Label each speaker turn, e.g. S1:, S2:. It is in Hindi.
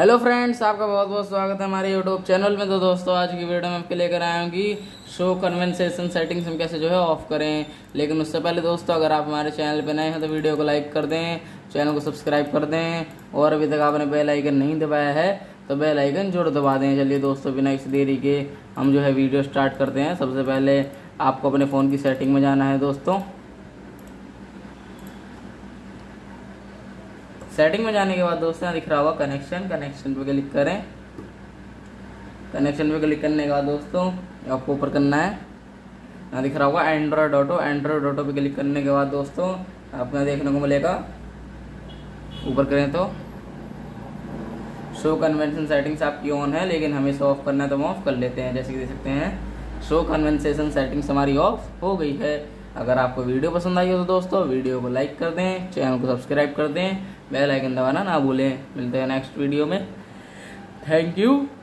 S1: हेलो फ्रेंड्स, आपका बहुत बहुत स्वागत है हमारे यूट्यूब चैनल में। तो दोस्तों, आज की वीडियो में आपके लेकर आए होंगी शो कन्वेंसेशन सेटिंग्स हम कैसे ऑफ करें। लेकिन उससे पहले दोस्तों, अगर आप हमारे चैनल पर नए हैं तो वीडियो को लाइक कर दें, चैनल को सब्सक्राइब कर दें और अभी तक आपने बेल आइकन नहीं दबाया है तो बेल आइकन जरूर दबा दें। चलिए दोस्तों, बिना किसी देरी के हम वीडियो स्टार्ट करते हैं। सबसे पहले आपको अपने फ़ोन की सेटिंग में जाना है दोस्तों। सेटिंग में जाने के बाद दोस्तों, यहाँ दिख रहा होगा कनेक्शन पे क्लिक करें। कनेक्शन पे क्लिक करने के बाद दोस्तों आपको ऊपर करना है। यहाँ दिख रहा होगा एंड्रॉयड ऑटो पे क्लिक करने के बाद दोस्तों आपको यहाँ देखने को मिलेगा, ऊपर करें तो शो कन्वेंशन सेटिंग्स आपकी ऑन है, लेकिन हमें इसे ऑफ करना है तो हम ऑफ कर लेते हैं। जैसे कि देख सकते हैं, शो कन्वेंसेशन सेटिंग्स हमारी ऑफ हो गई है। अगर आपको वीडियो पसंद आई हो तो दोस्तों वीडियो को लाइक कर दें, चैनल को सब्सक्राइब कर दें, बेल आइकन दबाना ना भूलें। मिलते हैं नेक्स्ट वीडियो में। Thank you.